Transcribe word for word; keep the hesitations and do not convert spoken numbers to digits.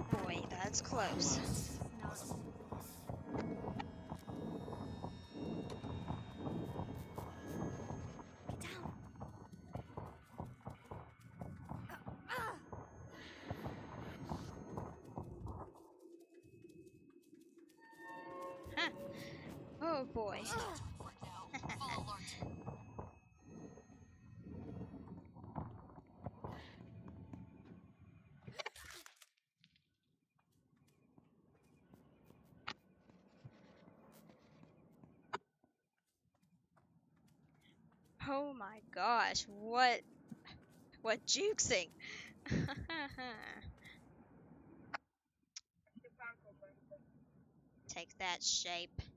boy, that's close. Huh. Oh boy. Oh my gosh, what what juicing? Take that shape.